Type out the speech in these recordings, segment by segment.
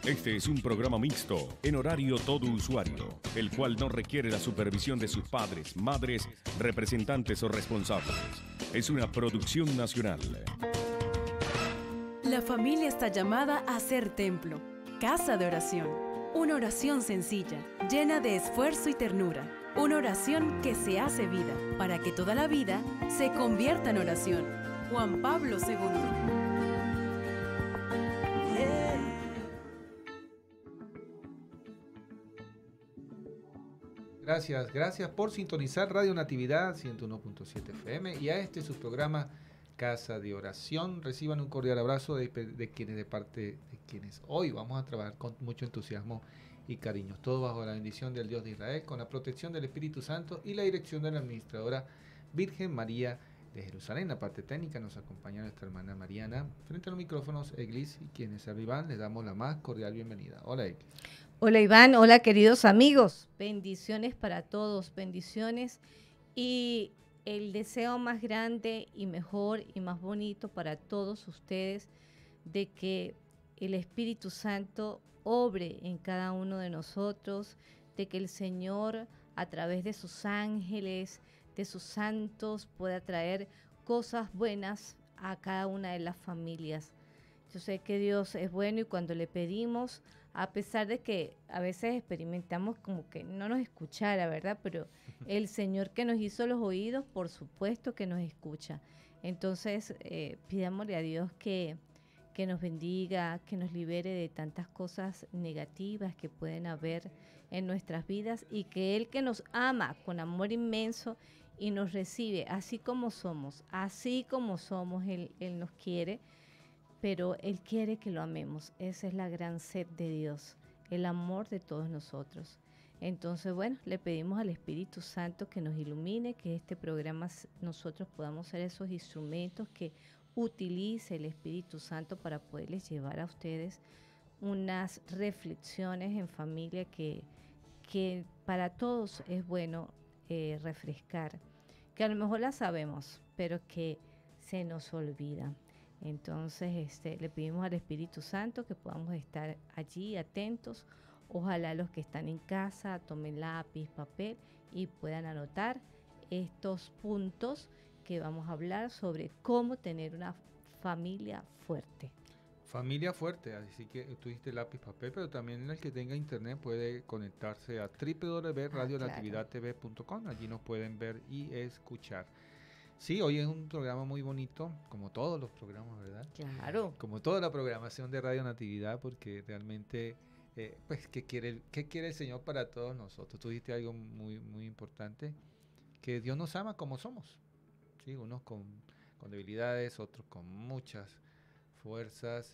Este es un programa mixto, en horario todo usuario, el cual no requiere la supervisión de sus padres, madres, representantes o responsables. Es una producción nacional. La familia está llamada a ser templo, casa de oración. Una oración sencilla, llena de esfuerzo y ternura. Una oración que se hace vida, para que toda la vida se convierta en oración. Juan Pablo II. Gracias por sintonizar Radio Natividad 101.7 FM y a este su programa Casa de Oración. Reciban un cordial abrazo de parte de quienes hoy vamos a trabajar con mucho entusiasmo y cariño. Todo bajo la bendición del Dios de Israel, con la protección del Espíritu Santo y la dirección de la administradora Virgen María de Jerusalén. En la parte técnica nos acompaña nuestra hermana Mariana. Frente a los micrófonos, Eglis, y quienes arriban, les damos la más cordial bienvenida. Hola, Eglis. Hola, Iván. Hola, queridos amigos. Bendiciones para todos, bendiciones. Y el deseo más grande y mejor y más bonito para todos ustedes de que el Espíritu Santo obre en cada uno de nosotros, de que el Señor a través de sus ángeles, de sus santos, pueda traer cosas buenas a cada una de las familias. Yo sé que Dios es bueno y cuando le pedimos, a pesar de que a veces experimentamos como que no nos escuchara, ¿verdad? Pero el Señor que nos hizo los oídos, por supuesto que nos escucha. Entonces, pidámosle a Dios que nos bendiga, que nos libere de tantas cosas negativas que pueden haber en nuestras vidas y que Él que nos ama con amor inmenso y nos recibe así como somos, Él nos quiere. Pero Él quiere que lo amemos. Esa es la gran sed de Dios, el amor de todos nosotros. Entonces, bueno, le pedimos al Espíritu Santo que nos ilumine, que este programa nosotros podamos ser esos instrumentos que utilice el Espíritu Santo para poderles llevar a ustedes unas reflexiones en familia que para todos es bueno refrescar, que a lo mejor las sabemos, pero que se nos olvida. Entonces le pedimos al Espíritu Santo que podamos estar allí atentos. Ojalá los que están en casa tomen lápiz, papel y puedan anotar estos puntos que vamos a hablar sobre cómo tener una familia fuerte. Familia fuerte, así que tuviste lápiz, papel, pero también el que tenga internet puede conectarse a www.radionatividadtv.com. Allí nos pueden ver y escuchar. Sí, hoy es un programa muy bonito, como todos los programas, ¿verdad? Claro. Como toda la programación de Radio Natividad, porque realmente, pues, ¿qué quiere el Señor para todos nosotros? Tú dijiste algo muy, muy importante, que Dios nos ama como somos, ¿sí? Unos con debilidades, otros con muchas fuerzas,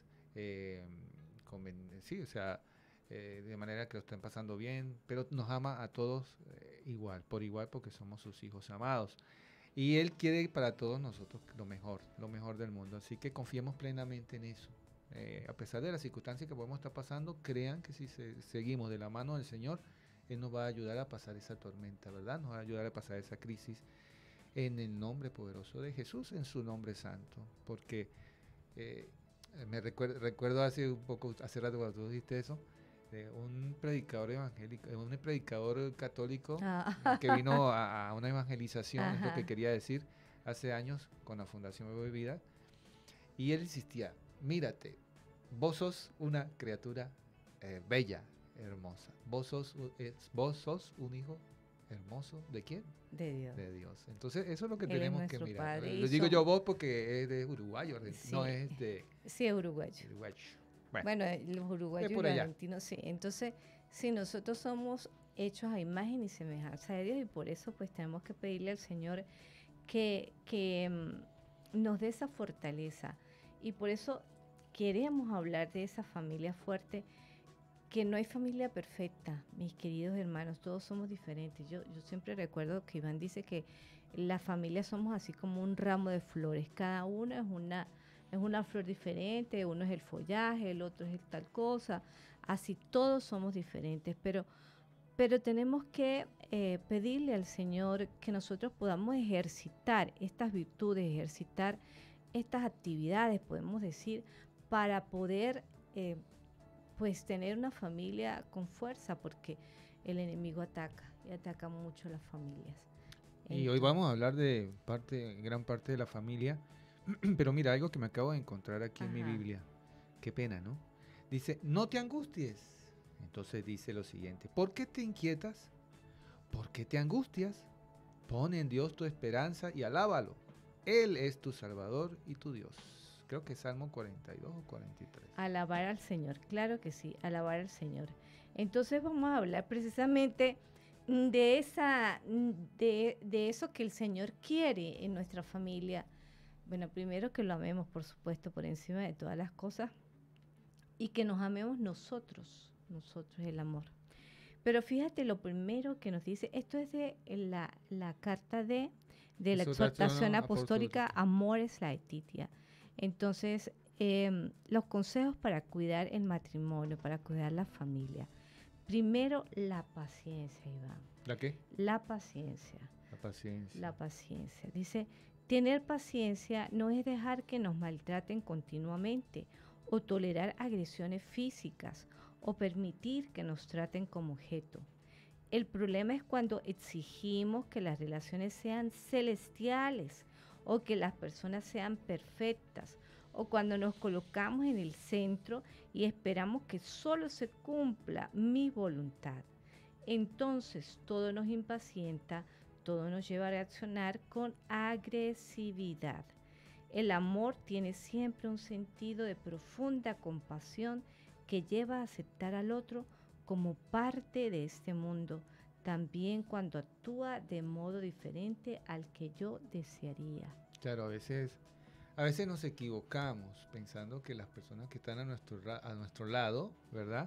sí, o sea, de manera que lo estén pasando bien, pero nos ama a todos por igual, porque somos sus hijos amados. Y Él quiere para todos nosotros lo mejor del mundo. Así que confiemos plenamente en eso. A pesar de las circunstancias que podemos estar pasando, crean que si seguimos de la mano del Señor, Él nos va a ayudar a pasar esa tormenta, ¿verdad? Nos va a ayudar a pasar esa crisis en el nombre poderoso de Jesús, en su nombre santo. Porque me recuerdo hace rato cuando tú dijiste eso, un predicador evangélico, un predicador católico que vino a una evangelización, es lo que quería decir, hace años con la Fundación Nueva Vida, y él insistía: mírate, vos sos una criatura bella, hermosa, vos sos un hijo hermoso, ¿de quién? De Dios. De Dios. Entonces eso es lo que Él tenemos es que nuestro mirar. Padre, Lo digo yo vos porque es de uruguayo, sí. No es de... Sí, es uruguayo. Bueno, los uruguayos y los argentinos, sí. Entonces, sí, nosotros somos hechos a imagen y semejanza de Dios y por eso pues tenemos que pedirle al Señor que nos dé esa fortaleza. Y por eso queremos hablar de esa familia fuerte, que no hay familia perfecta, mis queridos hermanos, todos somos diferentes. Yo siempre recuerdo que Iván dice que la familia somos así como un ramo de flores, cada uno es una flor diferente, uno es el follaje, el otro es tal cosa, así todos somos diferentes, pero tenemos que pedirle al Señor que nosotros podamos ejercitar estas virtudes, ejercitar estas actividades, podemos decir, para poder pues tener una familia con fuerza, porque el enemigo ataca y ataca mucho a las familias. Y hoy vamos a hablar de gran parte de la familia, pero mira, algo que me acabo de encontrar aquí en mi Ajá. Biblia, qué pena, ¿no? Dice, no te angusties. Entonces dice lo siguiente, ¿por qué te inquietas? ¿Por qué te angustias? Pon en Dios tu esperanza y alábalo. Él es tu Salvador y tu Dios. Creo que es Salmo 42 o 43. Alabar al Señor, claro que sí, alabar al Señor. Entonces vamos a hablar precisamente de eso que el Señor quiere en nuestra familia. Bueno, primero que lo amemos, por supuesto, por encima de todas las cosas, y que nos amemos nosotros el amor. Pero fíjate lo primero que nos dice, esto es de la carta de la exhortación apostólica Amoris Laetitia. Entonces, los consejos para cuidar el matrimonio, para cuidar la familia. Primero, la paciencia, Iván. ¿La qué? La paciencia. La paciencia. La paciencia. Dice, tener paciencia no es dejar que nos maltraten continuamente o tolerar agresiones físicas o permitir que nos traten como objeto. El problema es cuando exigimos que las relaciones sean celestiales o que las personas sean perfectas, o cuando nos colocamos en el centro y esperamos que solo se cumpla mi voluntad. Entonces todo nos impacienta, todo nos lleva a reaccionar con agresividad. El amor tiene siempre un sentido de profunda compasión que lleva a aceptar al otro como parte de este mundo, también cuando actúa de modo diferente al que yo desearía. Claro, a veces nos equivocamos pensando que las personas que están a nuestro lado, ¿verdad?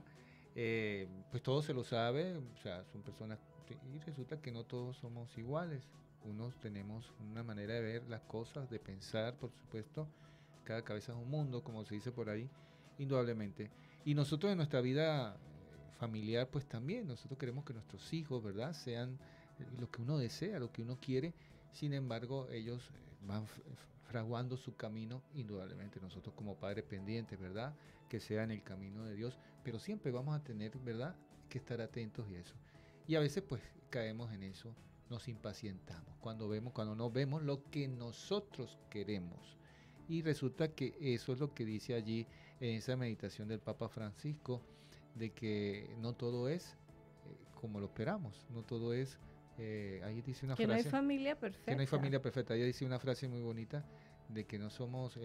Pues todo se lo sabe, o sea, son personas, y resulta que no todos somos iguales. Unos tenemos una manera de ver las cosas, de pensar, por supuesto. Cada cabeza es un mundo, como se dice por ahí, indudablemente. Y nosotros en nuestra vida familiar, pues también, nosotros queremos que nuestros hijos, ¿verdad?, sean lo que uno desea, lo que uno quiere. Sin embargo, ellos van fraguando su camino, indudablemente. Nosotros como padres pendientes, ¿verdad?, que sea en el camino de Dios. Pero siempre vamos a tener, ¿verdad?, que estar atentos y eso. Y a veces, pues, caemos en eso. Nos impacientamos cuando no vemos lo que nosotros queremos. Y resulta que eso es lo que dice allí en esa meditación del Papa Francisco, de que no todo es como lo esperamos, no todo es, ahí dice una frase. Que no hay familia perfecta. Que no hay familia perfecta. Ella dice una frase muy bonita de que no somos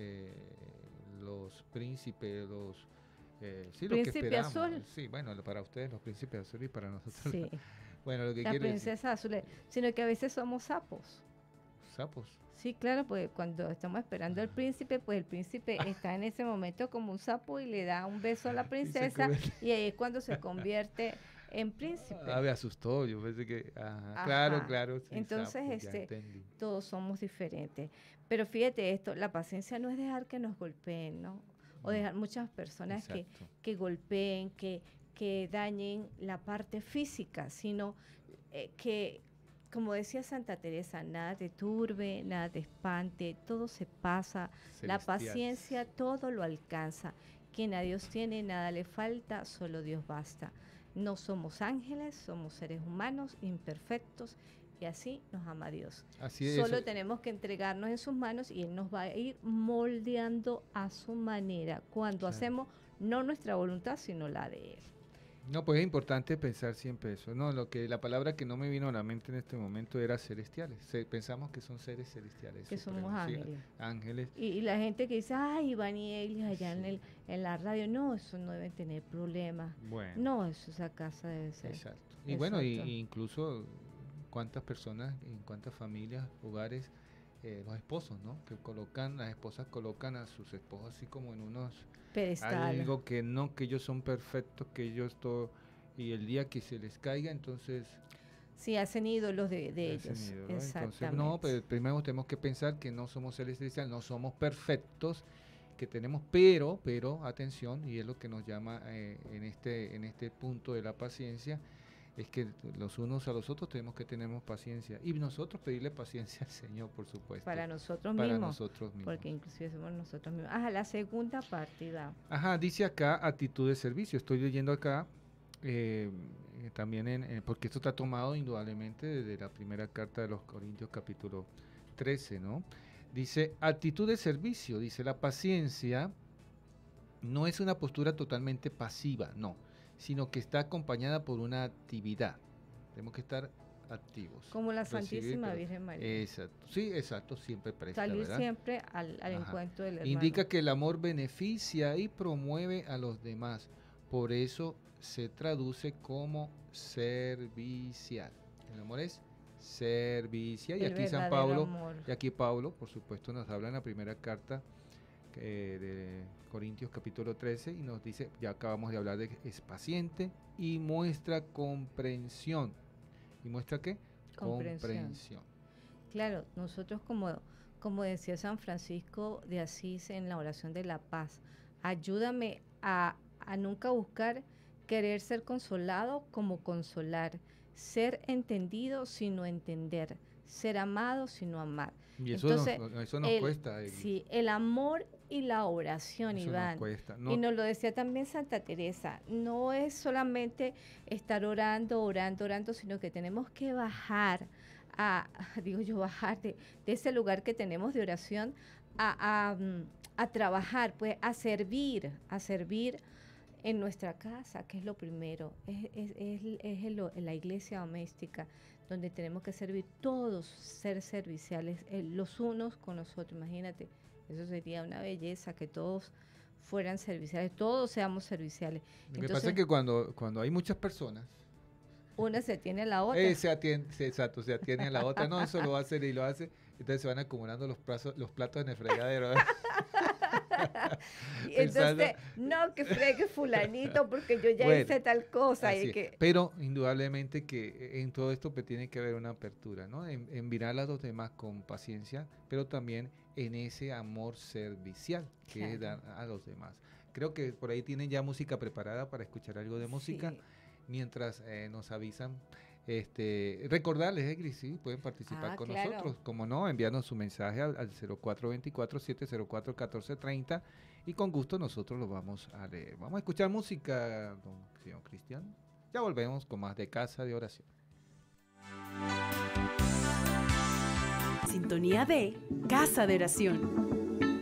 los príncipes, sí, lo que esperamos. Azul. Sí, bueno, para ustedes los príncipes azules y para nosotros. Sí. Bueno, lo que la princesa azul, sino que a veces somos sapos. ¿Sapos? Sí, claro, pues cuando estamos esperando al príncipe, pues el príncipe está en ese momento como un sapo y le da un beso a la princesa y ahí es cuando se convierte en príncipe. Me asustó, yo pensé que, Ajá. Claro. Sí, entonces, todos somos diferentes. Pero fíjate esto, la paciencia no es dejar que nos golpeen, ¿no? O dejar muchas personas que golpeen, que dañen la parte física, sino que, como decía Santa Teresa, nada te turbe, nada te espante, todo se pasa, la paciencia todo lo alcanza, quien a Dios tiene nada le falta, solo Dios basta. No somos ángeles, somos seres humanos imperfectos y así nos ama Dios. Solo tenemos que entregarnos en sus manos y Él nos va a ir moldeando a su manera cuando hacemos no nuestra voluntad sino la de Él. No, pues es importante pensar siempre eso. No, la palabra que no me vino a la mente en este momento era celestiales. Pensamos que son seres celestiales. Que somos ángeles. Ángeles. Y la gente que dice, ay, Iván y Elis allá en la radio, no, eso no deben tener problemas. Bueno. No, eso esa casa debe ser. Exacto. Y bueno, incluso cuántas personas, en cuántas familias, hogares, los esposos, ¿no? Las esposas colocan a sus esposos así como en unos pedestal. Algo que ellos son perfectos, que ellos todo, y el día que se les caiga, entonces... Sí, hacen ídolos de ellos. Ídolos, ¿no? Entonces, no, pero primero tenemos que pensar que no somos seres celestiales, no somos perfectos, que tenemos, pero, atención, y es lo que nos llama en este punto de la paciencia, es que los unos a los otros tenemos que tener paciencia y nosotros pedirle paciencia al Señor, por supuesto. Para nosotros para mismos. nosotros mismos. Porque inclusive somos nosotros mismos. Ajá, la segunda parte, Iván. Ajá, dice acá actitud de servicio. Estoy leyendo acá también, porque esto está tomado indudablemente desde la primera carta de los Corintios capítulo 13, ¿no? Dice actitud de servicio. Dice la paciencia no es una postura totalmente pasiva, no, sino que está acompañada por una actividad. Tenemos que estar activos. Como la Recibir, Santísima pero- Virgen María. Exacto, sí, exacto, siempre presta, Salir ¿verdad? siempre al Ajá. encuentro del hermano. Indica que el amor beneficia y promueve a los demás. Por eso se traduce como servicial. El amor es servicial. Y El aquí San verdadero Pablo, amor. y aquí Pablo, por supuesto, nos habla en la primera carta de Corintios capítulo 13 y nos dice, ya acabamos de hablar de que es paciente y muestra comprensión. ¿Y muestra qué? Comprensión. Claro, nosotros como decía San Francisco de Asís en la oración de la paz, ayúdame a nunca buscar querer ser consolado como consolar, ser entendido sino entender, ser amado sino amar. Y eso Entonces, eso nos cuesta. Sí, el amor y la oración, Eso Iván. nos cuesta. Y nos lo decía también Santa Teresa, no es solamente estar orando, sino que tenemos que bajar bajar de ese lugar que tenemos de oración a trabajar, pues a servir en nuestra casa, que es lo primero, es la iglesia doméstica, donde tenemos que servir todos, ser serviciales, los unos con los otros. Imagínate, eso sería una belleza, que todos fueran serviciales, todos seamos serviciales. Lo que pasa es que cuando hay muchas personas, una se tiene a la otra. se atiende a la otra, no, eso lo hace y lo hace, entonces se van acumulando los platos en el fregadero. Y entonces, no, que fregue fulanito porque yo ya hice tal cosa. Así Y es. que, Pero indudablemente que en todo esto pues, tiene que haber una apertura, ¿no? En mirar a los demás con paciencia, pero también en ese amor servicial que es dar a los demás. Creo que por ahí tienen ya música preparada para escuchar algo de música, sí. mientras nos avisan. Recordarles, Egris, sí, pueden participar con claro. nosotros, como no, enviarnos su mensaje al 0424-704-1430 y con gusto nosotros lo vamos a leer. Vamos a escuchar música, don señor Cristian. Ya volvemos con más de Casa de Oración. Sintonía de Casa de Oración.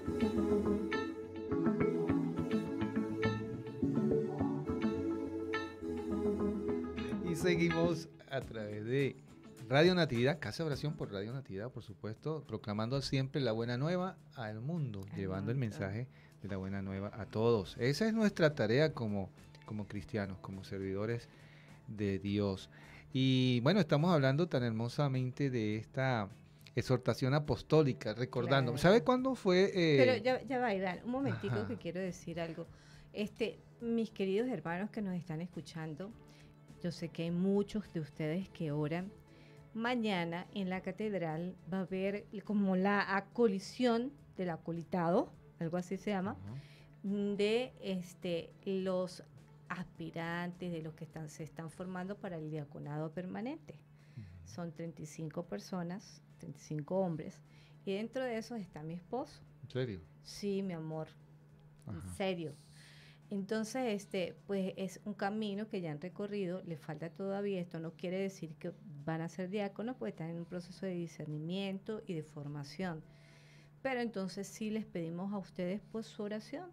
Y seguimos a través de Radio Natividad, Casa de Oración por Radio Natividad, por supuesto, proclamando siempre la buena nueva al mundo, llevando el mensaje de la buena nueva a todos. Esa es nuestra tarea como cristianos, como servidores de Dios. Y bueno, estamos hablando tan hermosamente de esta exhortación apostólica, recordando. Claro. ¿Sabe cuándo fue? Pero ya va, Iván, un momentico Ajá. que quiero decir algo. Mis queridos hermanos que nos están escuchando, yo sé que hay muchos de ustedes que oran. Mañana en la catedral va a haber como la acolisión del acolitado, algo así se llama, de los aspirantes, de los que se están formando para el diaconado permanente. Son 35 personas, 35 hombres, y dentro de esos está mi esposo. ¿En serio? Sí, mi amor, en Ajá. serio. Entonces, pues es un camino que ya han recorrido, le falta todavía. Esto no quiere decir que van a ser diáconos, porque están en un proceso de discernimiento y de formación. Pero entonces sí les pedimos a ustedes pues su oración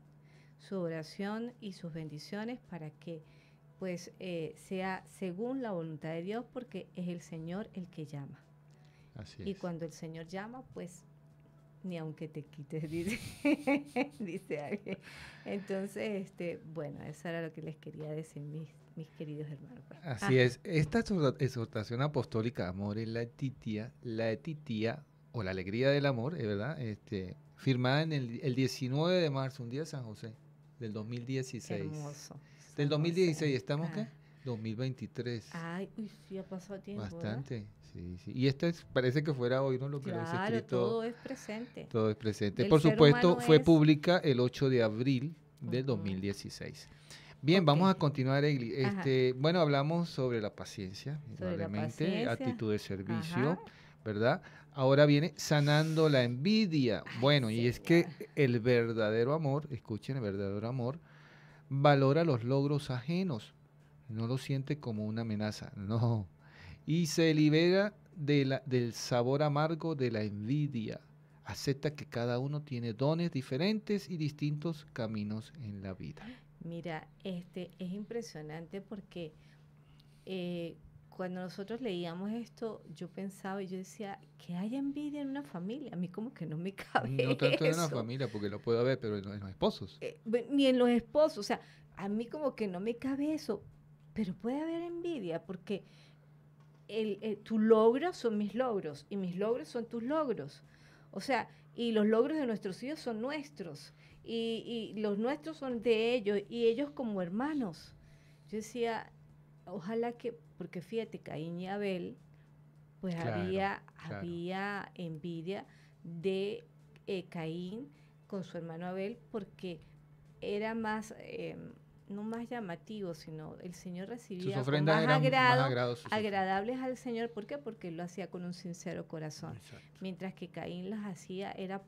y sus bendiciones para que pues sea según la voluntad de Dios, porque es el Señor el que llama. Así Y es. cuando el Señor llama, pues ni aunque te quites, dice alguien. Entonces, bueno, eso era lo que les quería decir, mis queridos hermanos. Así es. Esta exhortación apostólica, amor es la etitía o la alegría del amor, ¿verdad? Firmada en el 19 de marzo, un día de San José, del 2016. Hermoso. Del 2016, ¿estamos Ah. qué? 2023. Ay, uy, sí, ha pasado tiempo. Bastante, sí. Y parece que fuera hoy, ¿no? Lo que lo he Claro, escrito. todo es presente. Todo es presente. El Por ser supuesto, humano fue es- pública el 8 de abril del Ujú. 2016. Bien, Ok. vamos a continuar, Egli. Ajá. Bueno, hablamos sobre la paciencia, Sobre la indudablemente, paciencia. actitud de servicio, Ajá. ¿verdad? Ahora viene sanando la envidia. Ay, Bueno, y es señor. que el verdadero amor, escuchen, el verdadero amor, valora los logros ajenos, no lo siente como una amenaza, no. Y se libera del sabor amargo de la envidia. Acepta que cada uno tiene dones diferentes y distintos caminos en la vida. Mira, es impresionante porque cuando nosotros leíamos esto, yo pensaba y yo decía, que hay envidia en una familia. A mí como que no me No cabe tanto en la eso. familia, porque lo puedo ver, pero en los esposos. Ni en los esposos. O sea, a mí como que no me cabe eso. Pero puede haber envidia porque tus logros son mis logros y mis logros son tus logros. O sea, y los logros de nuestros hijos son nuestros y los nuestros son de ellos y ellos como hermanos. Yo decía, ojalá que, porque fíjate, Caín y Abel, pues Claro, claro. había envidia de Caín con su hermano Abel porque era más, no más llamativo, sino el Señor Sus recibía con ofrendas más eran más agrado, agradables. agradables al Señor. ¿Por qué? Porque él lo hacía con un sincero corazón. Exacto. Mientras que Caín las hacía era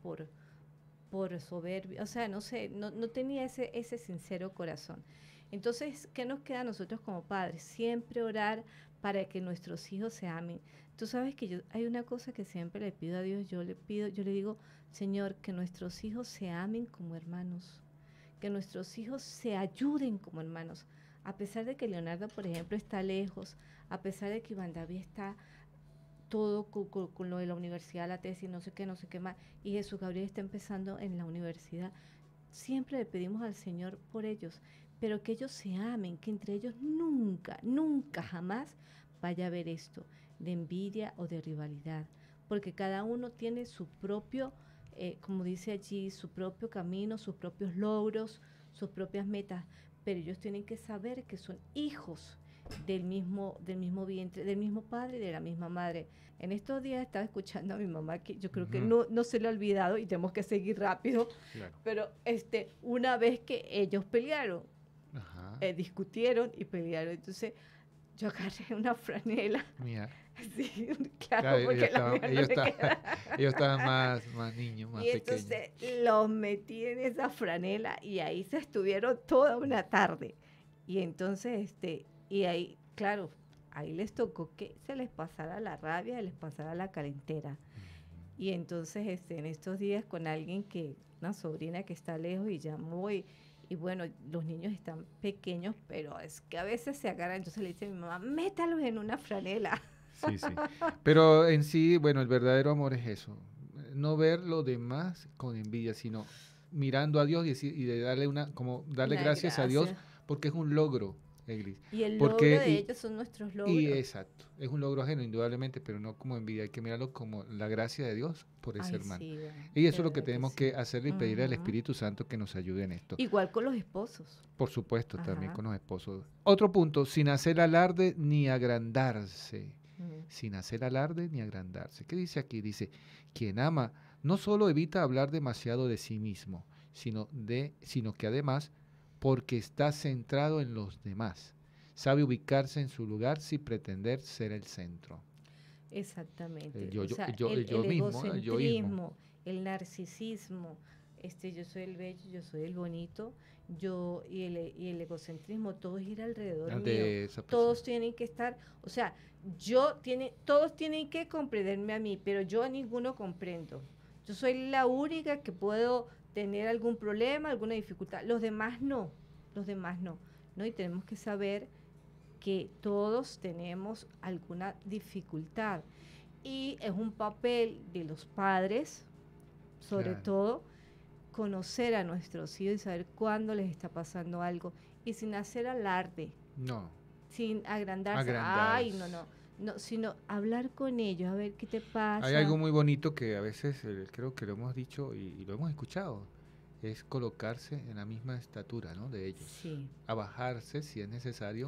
por soberbia, o sea, no sé, no tenía ese sincero corazón. Entonces, ¿qué nos queda a nosotros como padres? Siempre orar para que nuestros hijos se amen. Tú sabes que hay una cosa que siempre le pido a Dios, yo le digo, Señor, que nuestros hijos se amen como hermanos, que nuestros hijos se ayuden como hermanos. A pesar de que Leonardo, por ejemplo, está lejos, a pesar de que Iván David está todo con lo de la universidad, la tesis, no sé qué más, y Jesús Gabriel está empezando en la universidad, siempre le pedimos al Señor por ellos, pero que ellos se amen, que entre ellos nunca, nunca, jamás vaya a haber esto de envidia o de rivalidad, porque cada uno tiene su propio, como dice allí, su propio camino, sus propios logros, sus propias metas, pero ellos tienen que saber que son hijos del mismo vientre, del mismo padre y de la misma madre. En estos días estaba escuchando a mi mamá que yo creo que no se le ha olvidado y tenemos que seguir rápido, Claro. pero una vez que ellos pelearon, Ajá. discutieron y pelearon, entonces yo agarré una franela, Mira. sí, Claro, claro, porque la mía no le queda. ellos estaban más niños, más Y pequeños. entonces los metí en esa franela y ahí se estuvieron toda una tarde. Y entonces, y ahí, claro, ahí les tocó que se les pasara la rabia, se les pasara la calentera. Y entonces, en estos días con alguien una sobrina que está lejos y llamó y bueno, los niños están pequeños, pero es que a veces se agarran, entonces le dice a mi mamá, métalos en una franela. Sí, sí. Pero en sí, bueno, el verdadero amor es eso. No ver lo demás con envidia, sino mirando a Dios y de darle como darle Una gracias a Dios gracia. porque es un logro, Eglis. Y el logro Porque, de ellos son nuestros y logros. exacto, es un logro ajeno, indudablemente, pero no como envidia. Hay que mirarlo como la gracia de Dios por ese Ay, hermano. sí, bueno, Y de eso es lo que verdad que tenemos sí. que hacer y pedirle al Ujú. Espíritu Santo que nos ayude en esto. Igual con los esposos. Por supuesto, también Ajá. con los esposos. Otro punto, sin hacer alarde ni agrandarse. Ujú. Sin hacer alarde ni agrandarse. ¿Qué dice aquí? Dice, quien ama no solo evita hablar demasiado de sí mismo, sino que además, porque está centrado en los demás, sabe ubicarse en su lugar sin pretender ser el centro. Exactamente. Yo, O yo, sea, yo, yo el mismo, el yoísmo. egocentrismo, el narcisismo, yo soy el bello, yo soy el bonito, y el egocentrismo, todo gira alrededor mío. De esa Todos persona. tienen que estar, o sea, todos tienen que comprenderme a mí, pero yo a ninguno comprendo. Yo soy la única que puedo tener algún problema, alguna dificultad. Los demás no, ¿no? Y tenemos que saber que todos tenemos alguna dificultad y es un papel de los padres, sobre Claro. todo, conocer a nuestros hijos y saber cuándo les está pasando algo y sin hacer alarde, No, sin agrandarse, agrandarse. no, sino hablar con ellos, a ver qué te pasa. hay algo muy bonito que a veces creo que lo hemos dicho y lo hemos escuchado, es colocarse en la misma estatura, ¿no?, de ellos. Sí. A bajarse si es necesario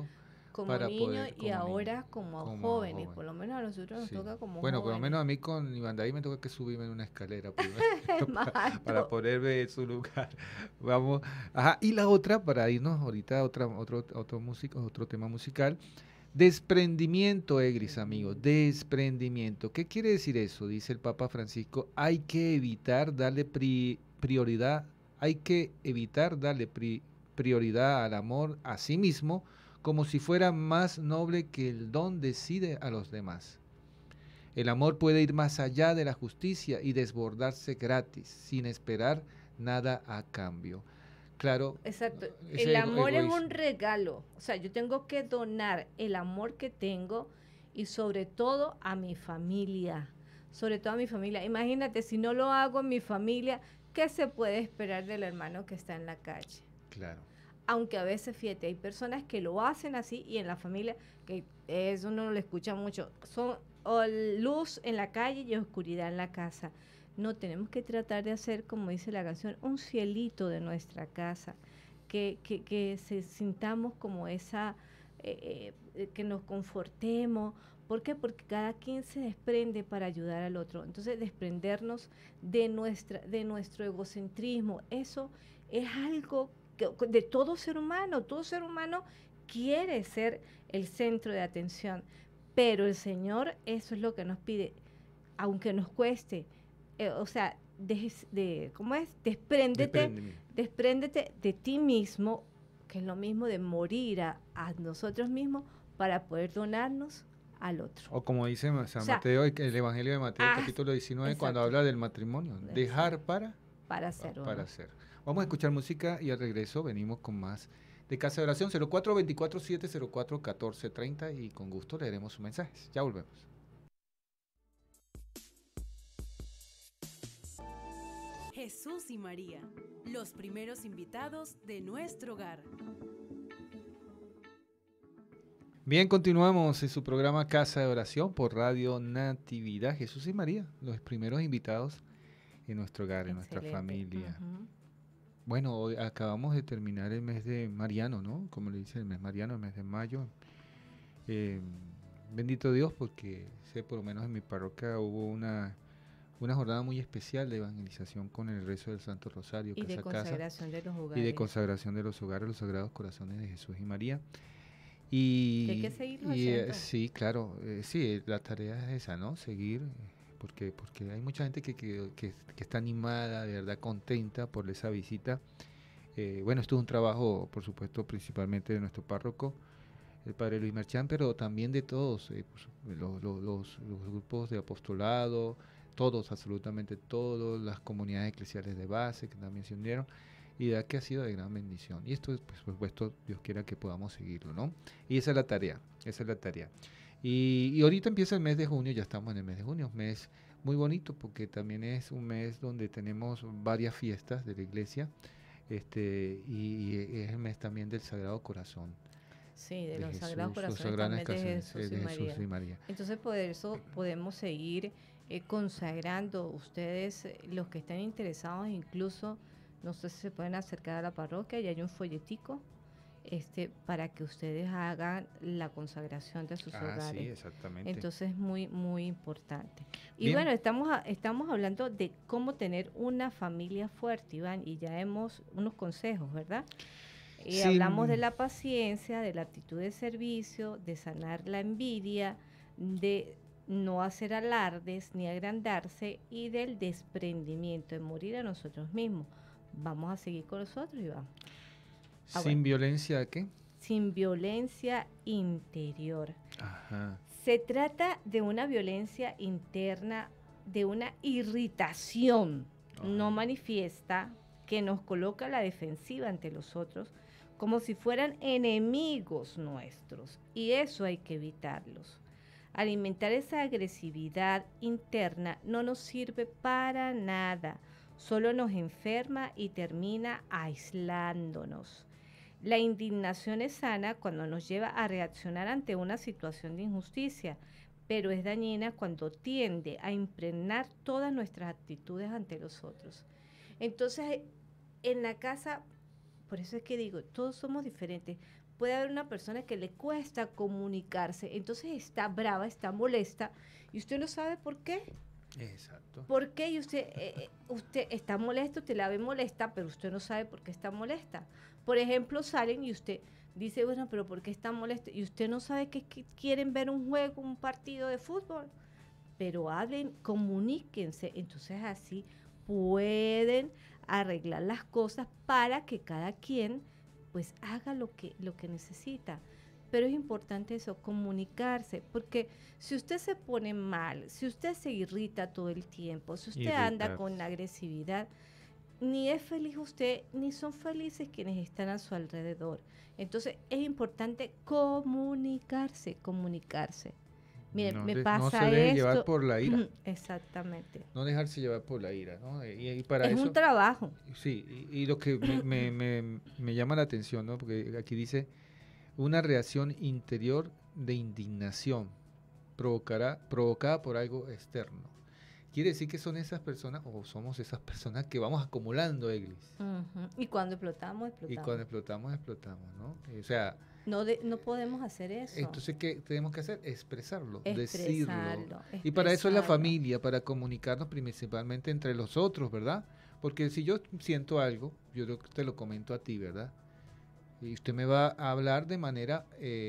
como para niño poder, y como ahora niño, como como jóvenes, joven. por lo menos a nosotros nos Sí. toca como Bueno, por lo jóvenes. menos a mí con Iván David me toca que subirme en una escalera primero Más para alto. poder ver su lugar. Vamos. Ajá. Y la otra, para irnos ahorita a otro tema musical. Desprendimiento, Egris, amigos. Desprendimiento. ¿Qué quiere decir eso? Dice el Papa Francisco. Hay que evitar darle prioridad. Hay que evitar darle prioridad al amor a sí mismo como si fuera más noble que el don decide a los demás. El amor puede ir más allá de la justicia y desbordarse gratis, sin esperar nada a cambio. Claro, Exacto. ese El amor es un egoísmo. regalo. O sea, yo tengo que donar el amor que tengo y sobre todo a mi familia. Sobre todo a mi familia. Imagínate, si no lo hago en mi familia, ¿qué se puede esperar del hermano que está en la calle? Claro. Aunque a veces, fíjate, hay personas que lo hacen así y en la familia, que eso uno no lo escucha mucho, son luz en la calle y oscuridad en la casa. No, tenemos que tratar de hacer, como dice la canción, un cielito de nuestra casa, que se sintamos como esa, que nos confortemos. ¿Por qué? Porque cada quien se desprende para ayudar al otro. Entonces, desprendernos de nuestro egocentrismo, eso es algo de todo ser humano quiere ser el centro de atención, pero el Señor eso es lo que nos pide, aunque nos cueste, o sea, ¿cómo es? Desprendimiento. Despréndete de ti mismo, que es lo mismo de morir a nosotros mismos para poder donarnos al otro. O como dice San O sea, Mateo, el Evangelio de Mateo, capítulo 19, cuando exacto. habla del matrimonio. Dejar para hacer para uno. hacer. Vamos a escuchar música y al regreso venimos con más de Casa de Oración 0424-704-1430 y con gusto leeremos sus mensajes. Ya volvemos. Jesús y María, los primeros invitados de nuestro hogar. Bien, continuamos en su programa Casa de Oración por Radio Natividad. Jesús y María, los primeros invitados en nuestro hogar, en nuestra familia. Uh-huh. Bueno, hoy acabamos de terminar el mes de Mariano, ¿no? Como le dice el mes Mariano, el mes de mayo. Bendito Dios, porque sé, por lo menos en mi parroquia hubo una jornada muy especial de evangelización con el rezo del Santo Rosario, Y casa de a casa, consagración de los y hogares. de consagración de los hogares, los Sagrados Corazones de Jesús y María. Y, Que hay que seguirlo haciendo. sí, claro, sí, la tarea es esa, ¿no? Seguir, porque hay mucha gente que está animada, de verdad contenta por esa visita. Bueno, esto es un trabajo, por supuesto, principalmente de nuestro párroco, el padre Luis Merchán, pero también de todos, los grupos de apostolado, todos, absolutamente todos, las comunidades eclesiales de base que también se unieron, y de que ha sido de gran bendición. Y esto, pues, por supuesto, Dios quiera que podamos seguirlo, ¿no? Y esa es la tarea, esa es la tarea. Y ahorita empieza el mes de junio, ya estamos en el mes de junio, un mes muy bonito porque también es un mes donde tenemos varias fiestas de la iglesia, y es el mes también del Sagrado Corazón. Sí, de los Jesús, Sagrados los Corazones sagrados también de corazones, Jesús de Jesús y María. Entonces, por eso podemos seguir consagrando. Ustedes, los que estén interesados, incluso, no sé si se pueden acercar a la parroquia, y hay un folletico para que ustedes hagan la consagración de sus hogares. Sí, exactamente. Entonces, muy, muy importante. Y Bien. bueno, estamos hablando de cómo tener una familia fuerte, Iván, y ya hemos unos consejos, ¿verdad? Sí. Hablamos de la paciencia, de la actitud de servicio, de sanar la envidia, de no hacer alardes ni agrandarse y del desprendimiento, de morir a nosotros mismos. Vamos a seguir con nosotros, Iván. ¿Sin violencia qué? Sin violencia interior. Ajá. Se trata de una violencia interna, de una irritación no manifiesta que nos coloca a la defensiva ante los otros como si fueran enemigos nuestros, y eso hay que evitarlos. Alimentar esa agresividad interna no nos sirve para nada, solo nos enferma y termina aislándonos. La indignación es sana cuando nos lleva a reaccionar ante una situación de injusticia, pero es dañina cuando tiende a impregnar todas nuestras actitudes ante los otros. Entonces, en la casa por eso es que digo, todos somos diferentes. Puede haber una persona que le cuesta comunicarse, entonces está brava, está molesta, y usted no sabe por qué. Exacto. ¿Por qué? Y usted está molesto, usted la ve molesta, pero usted no sabe por qué está molesta. Por ejemplo, salen y usted dice, bueno, pero ¿por qué está molesto? Y usted no sabe que quieren ver un juego, un partido de fútbol. Pero hablen, comuníquense. Entonces así pueden arreglar las cosas para que cada quien pues haga lo que necesita. Pero es importante eso, comunicarse, porque si usted se pone mal, si usted se irrita todo el tiempo, si usted anda con agresividad, ni es feliz usted, ni son felices quienes están a su alrededor. Entonces es importante comunicarse. Miren, No me no pasa se deje esto. llevar por la ira. Exactamente. No dejarse llevar por la ira, ¿no? Y para Es eso, un trabajo. sí, y lo que me llama la atención, ¿no? Porque aquí dice, una reacción interior de indignación provocada por algo externo. Quiere decir que son esas personas, o somos esas personas que vamos acumulando, Eglis. Y cuando explotamos. Y cuando explotamos, ¿no? O sea, No podemos hacer eso. entonces, ¿qué tenemos que hacer? Expresarlo, decirlo. Expresarlo. Y para eso es la familia, para comunicarnos principalmente entre los otros, ¿verdad? Porque si yo siento algo, yo te lo comento a ti, ¿verdad? Y usted me va a hablar de manera,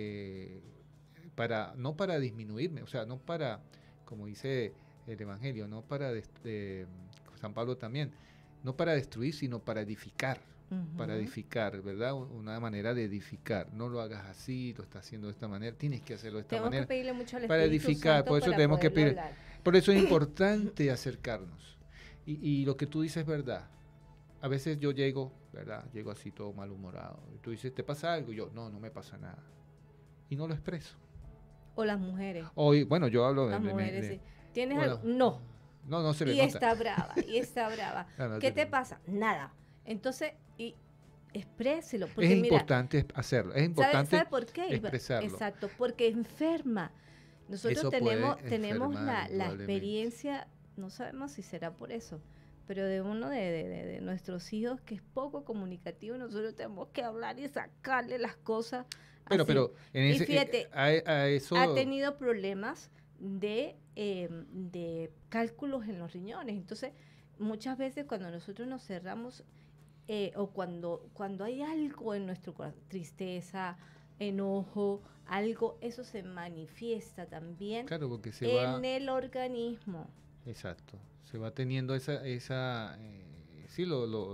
no para disminuirme, o sea, no para, como dice el Evangelio, no para, San Pablo también, no para destruir, sino para edificar. Para edificar, ¿verdad? Una manera de edificar. No lo hagas así, lo estás haciendo de esta manera, tienes que hacerlo de esta manera. Tenemos que pedirle mucho al para Espíritu edificar, Santo por eso para tenemos que pedir. hablar. Por eso es importante acercarnos. Y lo que tú dices es verdad. A veces yo llego, ¿verdad? Llego así todo malhumorado. Y tú dices, ¿te pasa algo? Y yo, no me pasa nada. Y no lo expreso. O las mujeres. Bueno, yo hablo Las mujeres, sí. ¿Tienes bueno, algo? No. No se le Y nota. está brava, y está brava. No, ¿Qué te pasa? Nada. Entonces, expréselo. Es Porque, importante hacerlo. Es importante ¿sabe por qué? expresarlo. Exacto, porque enferma. Nosotros Eso tenemos enfermar, la experiencia, no sabemos si será por eso, pero de uno de nuestros hijos que es poco comunicativo, nosotros tenemos que hablar y sacarle las cosas. Pero en ese, y fíjate, a eso ha tenido problemas de cálculos en los riñones. Entonces, muchas veces cuando nosotros nos cerramos o cuando hay algo en nuestro corazón, tristeza, enojo, algo, eso se manifiesta también porque en el organismo. Exacto. Se va teniendo sí,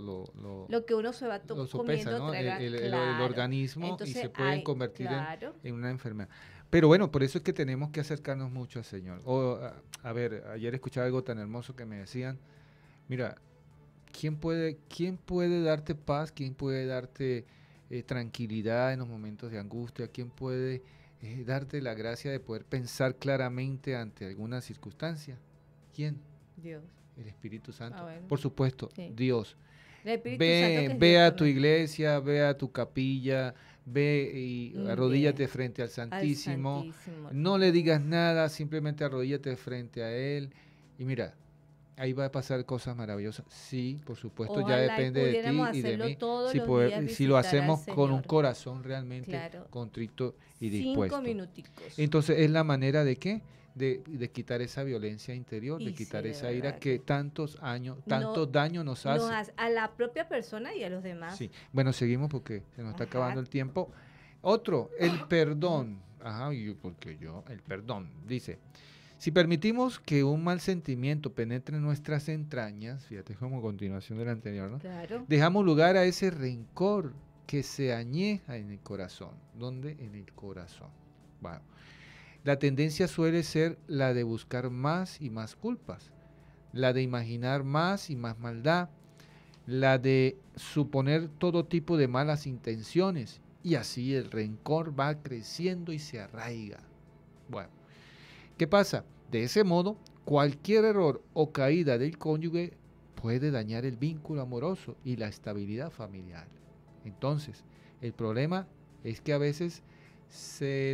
lo que uno se va lo sopesa, comiendo, ¿no? El claro. organismo. Entonces, y se pueden convertir claro. en una enfermedad. Pero bueno, por eso es que tenemos que acercarnos mucho al Señor. A ver, ayer escuchaba algo tan hermoso que me decían, mira, ¿quién puede darte paz? ¿Quién puede darte tranquilidad en los momentos de angustia? ¿Quién puede darte la gracia de poder pensar claramente ante alguna circunstancia? ¿Quién? Dios. El Espíritu Santo. Bueno. Por supuesto, Sí. Dios. El Espíritu Santo que es Ve Dios a tu también. iglesia, ve a tu capilla, ve y Bien. arrodíllate frente al Santísimo. Santísimo. No le digas nada, simplemente arrodíllate frente a Él. Y mira, ahí va a pasar cosas maravillosas. Sí, por supuesto, Ojalá ya depende de ti pudiéramos y de hacerlo mí. todos Si, los poder- días, si lo visitar al hacemos con un Señor. corazón realmente Claro. contrito y 5 dispuesto. minuticos. Entonces es la manera de qué? De quitar esa violencia interior, Y de sí, quitar de esa ira verdad que que tantos daño nos hace. a la propia persona y a los demás. Sí. Bueno, seguimos porque se nos está Ajá. acabando el tiempo. Otro, el perdón. Ajá, el perdón. Dice, si permitimos que un mal sentimiento penetre en nuestras entrañas, fíjate como continuación del anterior, ¿no? Claro. Dejamos lugar a ese rencor que se añeja en el corazón. ¿Dónde? En el corazón. Bueno, la tendencia suele ser la de buscar más y más culpas, la de imaginar más y más maldad, la de suponer todo tipo de malas intenciones, y así el rencor va creciendo y se arraiga. Bueno, ¿qué pasa? De ese modo, cualquier error o caída del cónyuge puede dañar el vínculo amoroso y la estabilidad familiar. Entonces, el problema es que a veces se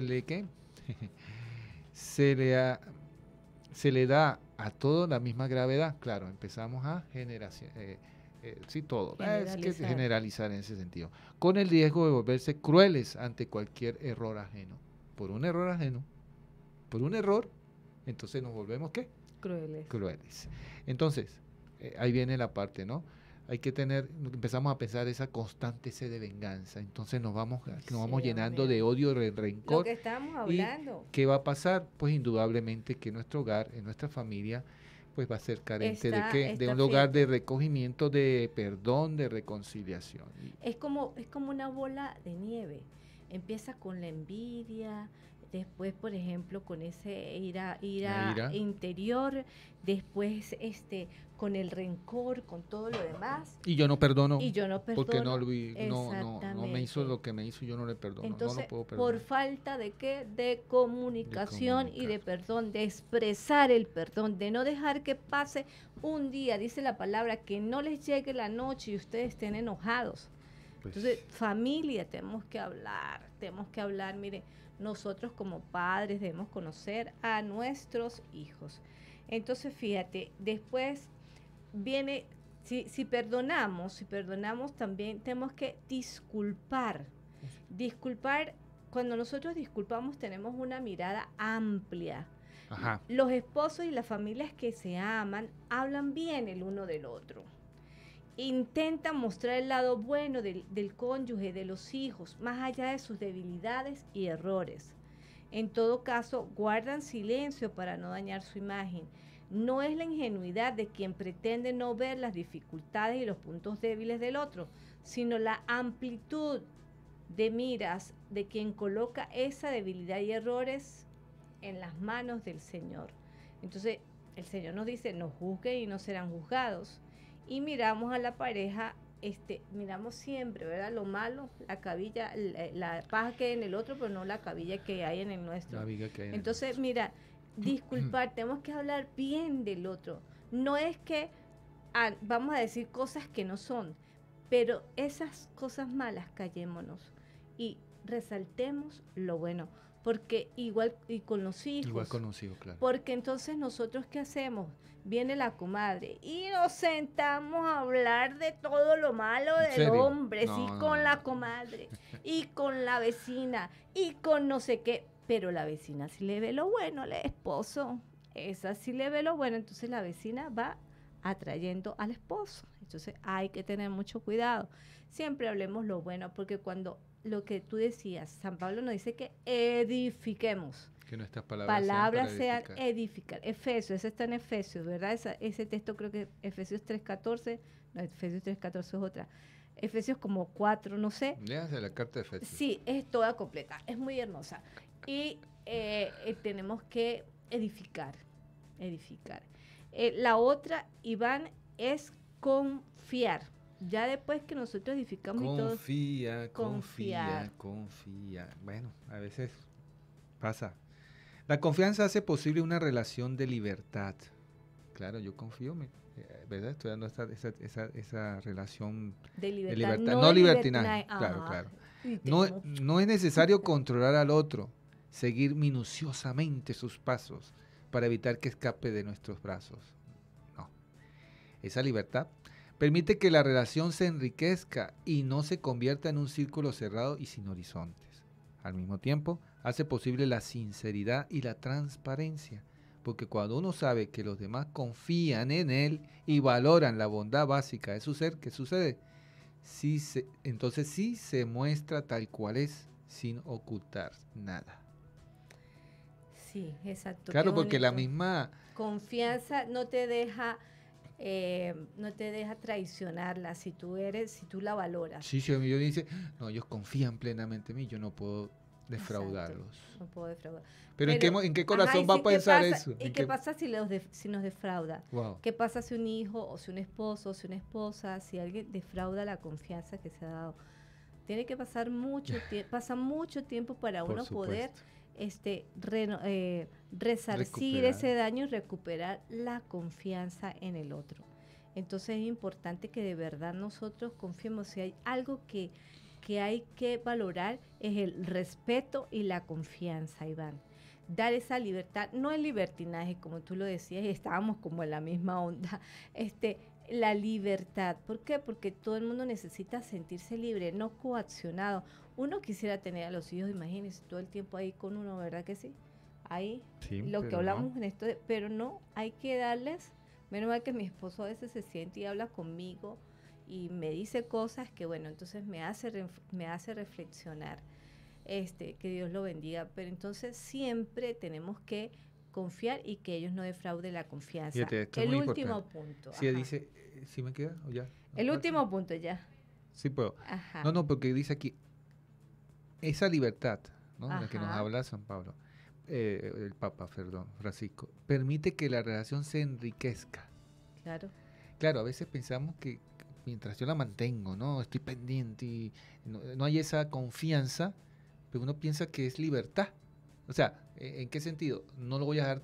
le da a todo la misma gravedad. Claro, empezamos a sí, todo. Es que Generalizar. generalizar en ese sentido. Con el riesgo de volverse crueles ante cualquier error ajeno. Por un error ajeno, por un error, entonces nos volvemos, ¿qué? Crueles. Crueles. Entonces, ahí viene la parte, ¿no? Hay que tener, empezamos a pensar esa constante sed de venganza. Entonces nos vamos llenando hombre. de odio, de Lo rencor. que estábamos ¿Y hablando. qué va a pasar? Pues indudablemente que nuestro hogar, en nuestra familia, pues va a ser carente de qué? De un lugar de recogimiento, de perdón, de reconciliación. Es como una bola de nieve. Empieza con la envidia, después, por ejemplo, con ese ira interior, después con el rencor, con todo lo demás. Y yo no perdono. Y yo no perdono. Porque no me hizo lo que me hizo, yo no le perdono. Entonces, no lo puedo perdonar. por falta de qué? De comunicación y de perdón, de expresar el perdón, de no dejar que pase un día, dice la palabra, que no les llegue la noche y ustedes estén enojados. Pues, entonces, familia, tenemos que hablar, mire, nosotros como padres debemos conocer a nuestros hijos. Entonces, fíjate, después viene, si perdonamos también tenemos que disculpar. Cuando nosotros disculpamos tenemos una mirada amplia. Ajá. Los esposos y las familias que se aman hablan bien el uno del otro. Intentan mostrar el lado bueno del cónyuge, de los hijos, más allá de sus debilidades y errores. En todo caso, guardan silencio para no dañar su imagen. No es la ingenuidad de quien pretende no ver las dificultades y los puntos débiles del otro, sino la amplitud de miras de quien coloca esa debilidad y errores en las manos del Señor. Entonces, el Señor nos dice, no juzguen y no serán juzgados. Y miramos a la pareja, miramos siempre, ¿verdad? Lo malo, la cabilla, la paja que hay en el otro, pero no la cabilla que hay en el nuestro. La viga que hay en Entonces, el mira, disculpar, tenemos que hablar bien del otro. No es que vamos a decir cosas que no son, pero esas cosas malas callémonos y resaltemos lo bueno. Porque igual y con los hijos. Igual con los hijos, claro. Porque entonces nosotros, ¿qué hacemos? Viene la comadre y nos sentamos a hablar de todo lo malo del hombre, sí, con la comadre y con la vecina y con no sé qué. Pero la vecina sí le ve lo bueno al esposo. Esa sí le ve lo bueno. Entonces la vecina va atrayendo al esposo. Entonces hay que tener mucho cuidado. Siempre hablemos lo bueno, porque cuando lo que tú decías, San Pablo nos dice que edifiquemos. Que nuestras palabras sean edificar. Efesios, ese está en Efesios, ¿verdad? Ese texto creo que Efesios 3:14, no, Efesios 3:14 es otra. Efesios como 4, no sé. Léanse la carta de Efesios. Sí, es toda completa, es muy hermosa. Y tenemos que edificar. La otra, Iván, es confiar. Ya después que nosotros edificamos confía. Bueno, a veces pasa. La confianza hace posible una relación de libertad. Claro, yo confío, ¿verdad? Estoy dando esa relación de libertad. No libertinaje. Claro. No es necesario controlar al otro, seguir minuciosamente sus pasos para evitar que escape de nuestros brazos. No. Esa libertad permite que la relación se enriquezca y no se convierta en un círculo cerrado y sin horizontes. Al mismo tiempo, hace posible la sinceridad y la transparencia, porque cuando uno sabe que los demás confían en él y valoran la bondad básica de su ser, ¿qué sucede? Entonces sí se muestra tal cual es, sin ocultar nada. Sí, exacto. Claro, porque la misma confianza no te deja traicionarla si tú la valoras. Sí, yo dice, no, ellos confían plenamente en mí, yo no puedo defraudarlos. Exacto, no puedo defraudar. Pero ¿en qué corazón va a pensar eso? ¿Y qué pasa si nos defrauda? Wow. ¿Qué pasa si un hijo o si un esposo o si una esposa, si alguien defrauda la confianza que se ha dado? Tiene que pasar pasa mucho tiempo para uno poder resarcir ese daño y recuperar la confianza en el otro. Entonces es importante que de verdad nosotros confiemos. Si hay algo que hay que valorar, es el respeto y la confianza, Iván. Dar esa libertad, no el libertinaje, como tú lo decías, y estábamos como en la misma onda. La libertad. ¿Por qué? Porque todo el mundo necesita sentirse libre, no coaccionado. Uno quisiera tener a los hijos, imagínense, todo el tiempo ahí con uno, ¿verdad que sí? Ahí, Sí, lo que pero hablamos no. en esto, pero no, hay que darles, menos mal que mi esposo a veces se siente y habla conmigo y me dice cosas que, bueno, entonces me hace reflexionar, que Dios lo bendiga, pero entonces siempre tenemos que confiar y que ellos no defrauden la confianza. Fíjate, esto es El muy último importante. punto. Sí, Ajá. dice, ¿sí me queda o ya? ¿No El falta? último punto ya. Sí puedo. Ajá. No, porque dice aquí, esa libertad, ¿no? De la que nos Ajá. habla San Pablo, el Papa, perdón, Francisco, permite que la relación se enriquezca. Claro. Claro, a veces pensamos que mientras yo la mantengo, ¿no? Estoy pendiente y no hay esa confianza, pero uno piensa que es libertad. O sea, ¿en qué sentido? No lo voy a dejar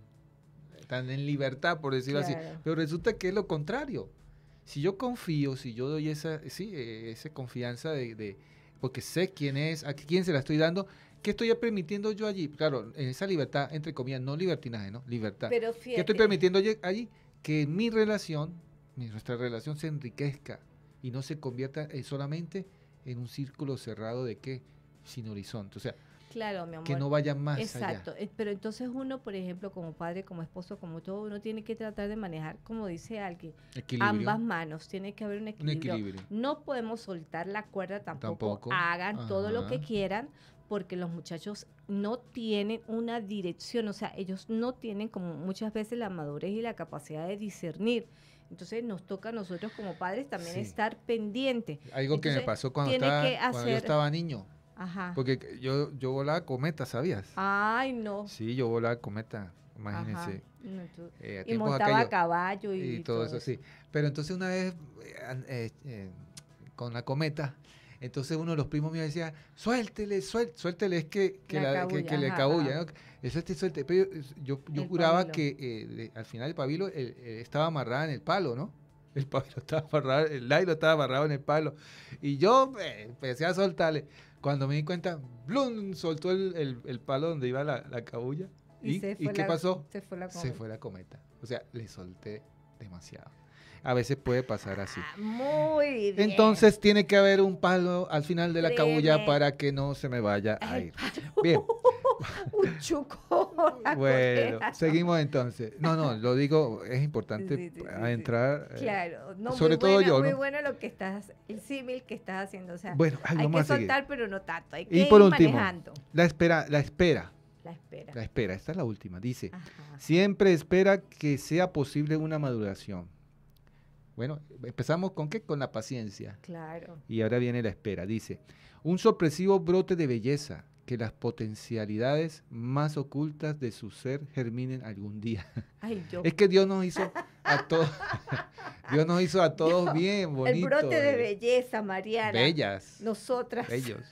tan en libertad, por decirlo así. Claro. Pero resulta que es lo contrario. Si yo confío, si yo doy esa confianza porque sé quién es, a quién se la estoy dando, ¿qué estoy permitiendo yo allí? Claro, en esa libertad, entre comillas, no libertinaje, ¿no? Libertad. Pero ¿Qué fíjate. estoy permitiendo allí? Que nuestra relación se enriquezca y no se convierta solamente en un círculo cerrado de qué, sin horizonte. O sea, Claro, mi amor. que no vaya más Exacto. allá. Pero entonces uno, por ejemplo, como padre, como esposo, como todo, uno tiene que tratar de manejar, como dice alguien, Equilibrio. ambas manos. Tiene que haber un equilibrio. equilibrio. No podemos soltar la cuerda tampoco. Tampoco. Hagan todo lo que Ajá. quieran, porque los muchachos no tienen una dirección. O sea, ellos no tienen como muchas veces la madurez y la capacidad de discernir. Entonces nos toca a nosotros como padres también Sí. estar pendientes. Algo que me Entonces, pasó cuando tiene que yo estaba niño. Ajá. Porque yo volaba cometa, ¿sabías? Ay, no. Sí, yo volaba cometa, imagínense. Ajá. No, A y tiempos montaba a aquellos, caballo y todo eso, sí. Pero entonces una vez, con la cometa, entonces uno de los primos míos decía, suéltele es que La le cabulla, cabulla, ajá. ¿no? Suelte. Pero yo El juraba pabilo. que al final el pabilo estaba amarrado en el palo, ¿no? El pabilo estaba amarrado, el nylon estaba amarrado en el palo. Y yo empecé a soltarle. Cuando me di cuenta, ¡blum! Soltó el palo donde iba la cabulla. ¿Y qué pasó? Se fue la Se fue la cometa. O sea, le solté demasiado. A veces puede pasar así. Muy bien. Entonces tiene que haber un palo al final de la cabulla Tremendo. para que no se me vaya a El ir. palo. Bien, Un chuco. una bueno, correa. seguimos entonces. No, lo digo, es importante Sí, sí, a sí. entrar. Claro, no, sobre muy todo buena, yo, muy ¿no? bueno lo que estás, el símil que estás haciendo. O sea, Bueno, hay vamos que a seguir. soltar, pero no tanto. Hay Y que por ir último, manejando. la espera. La espera. Esta es la última. Dice, Ajá. siempre espera que sea posible una maduración. Bueno, empezamos con ¿qué? Con la paciencia. Claro. Y ahora viene la espera. Dice, un sorpresivo brote de belleza, que las potencialidades más ocultas de su ser germinen algún día. Ay, yo. Es que Dios nos hizo a todos, Dios nos hizo a todos bien, bonitos. El brote de belleza, Mariana. Bellas. Nosotras. Bellos.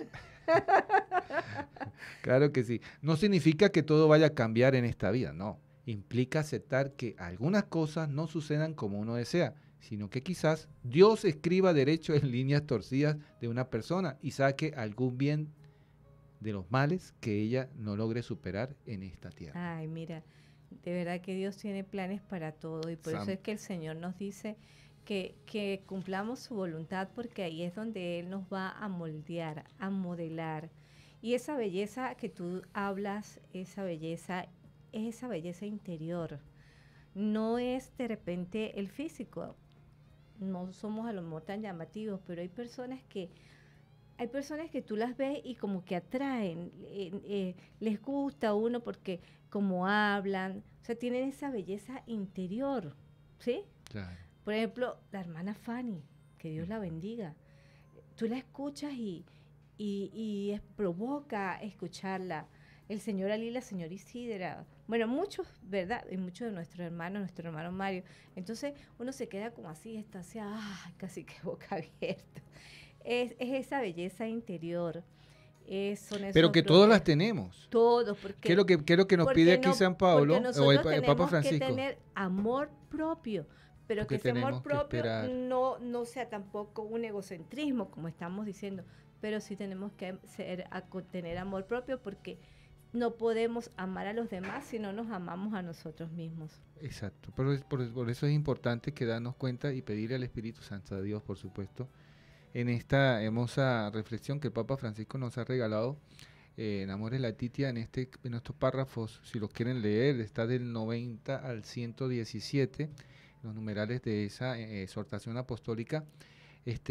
Claro que sí. No significa que todo vaya a cambiar en esta vida, no. Implica aceptar que algunas cosas no sucedan como uno desea, sino que quizás Dios escriba derecho en líneas torcidas de una persona y saque algún bien de los males que ella no logre superar en esta tierra. Ay, mira, de verdad que Dios tiene planes para todo y por eso es que el Señor nos dice que cumplamos su voluntad porque ahí es donde Él nos va a moldear, a modelar. Y esa belleza que tú hablas, esa belleza es esa belleza interior. No es de repente el físico. No somos a lo mejor tan llamativos, pero hay personas que tú las ves y como que atraen, les gusta a uno porque como hablan, o sea, tienen esa belleza interior, ¿sí? Claro. Por ejemplo, la hermana Fanny, que Dios la bendiga. Tú la escuchas y provoca escucharla. El señor Ali, la señora Isidra, bueno, muchos, ¿verdad? Y muchos de nuestros hermanos, nuestro hermano Mario. Entonces uno se queda como así, extasiado, casi que boca abierta. Es esa belleza interior. Son esos Pero que todas brotes. las tenemos. Todos, porque ¿Qué es lo que nos porque pide aquí no- San Pablo porque o el nosotros Papa tenemos Francisco? que tener amor propio, pero Porque que ese amor tenemos que propio esperar. no sea tampoco un egocentrismo, como estamos diciendo, pero sí tenemos que tener amor propio porque no podemos amar a los demás si no nos amamos a nosotros mismos. Exacto, por eso es importante que darnos cuenta y pedirle al Espíritu Santo, a Dios, por supuesto, en esta hermosa reflexión que el Papa Francisco nos ha regalado, en Amores Laetitia, en estos párrafos, si los quieren leer, está del 90 al 117, los numerales de esa exhortación apostólica. Es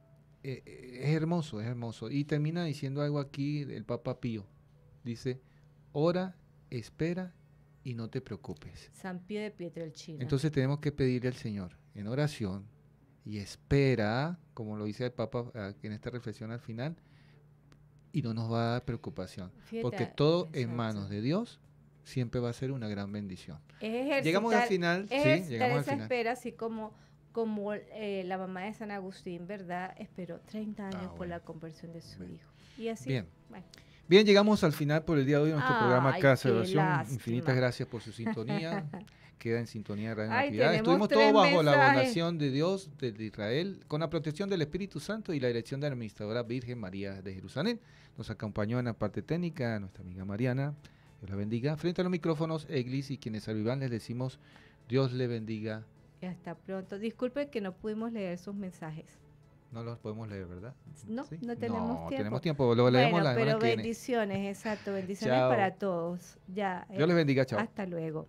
hermoso, y termina diciendo algo aquí el Papa Pío, dice: ora, espera y no te preocupes. San Pío de Pietrelcina. Entonces tenemos que pedirle al Señor en oración y espera, como lo dice el Papa en esta reflexión al final, y no nos va a dar preocupación, porque todo en manos de Dios siempre va a ser una gran bendición. Llegamos al final, llegamos al final. Espera, así como la mamá de San Agustín, ¿verdad? Esperó 30 años por la conversión de su hijo. Y así, Bien, llegamos al final por el día de hoy de nuestro programa Casa de Oración. Lástima. Infinitas gracias por su sintonía. Queda en sintonía de Radio Natividad. Estuvimos todos bajo la donación de Dios, de Israel, con la protección del Espíritu Santo y la dirección de la Administradora Virgen María de Jerusalén. Nos acompañó en la parte técnica nuestra amiga Mariana. Dios la bendiga. Frente a los micrófonos, Eglis y quienes saludan, les decimos Dios le bendiga. Y hasta pronto. Disculpe que no pudimos leer sus mensajes. No los podemos leer, ¿verdad? No, ¿Sí? no tenemos tiempo. Tenemos tiempo, lo leemos la semana pero que viene. bendiciones, exacto, bendiciones Chao. para todos. Ya. Dios les bendiga, chao. Hasta luego.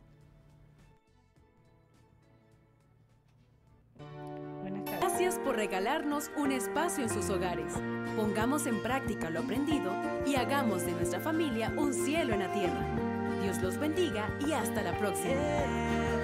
Buenas tardes. Gracias por regalarnos un espacio en sus hogares. Pongamos en práctica lo aprendido y hagamos de nuestra familia un cielo en la tierra. Dios los bendiga y hasta la próxima.